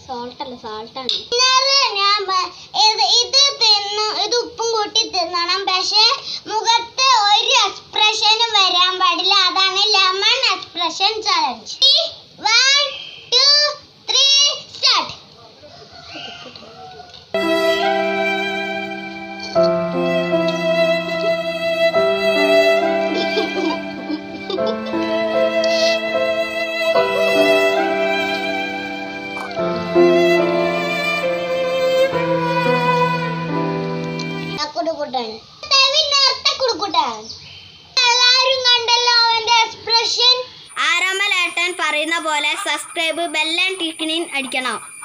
സാൾട്ടാണ്. ഇത് ഉപ്പും കൂട്ടി തിന്നണം. പക്ഷെ മുഖത്ത് ഒരു എക്സ്പ്രഷനും വരാൻ പാടില്ല. അതാണ് ലെമൺ എക്സ്പ്രഷൻ ചലഞ്ച്. 1 2 3 സ്റ്റാർട്ട്. എല്ലാരും കണ്ടല്ലോ അവന്റെ എക്സ്പ്രഷൻ. ആരോമലേട്ടൻ പറയുന്ന പോലെ സബ്സ്ക്രൈബ് ബെൽ ആൻഡ് ടിക്കിനിൻ അടിക്കണം.